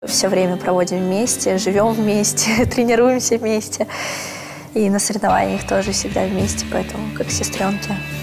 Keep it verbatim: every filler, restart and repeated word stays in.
Все время проводим вместе, живем вместе, тренируемся вместе. И на соревнованиях тоже всегда вместе, поэтому как сестренки.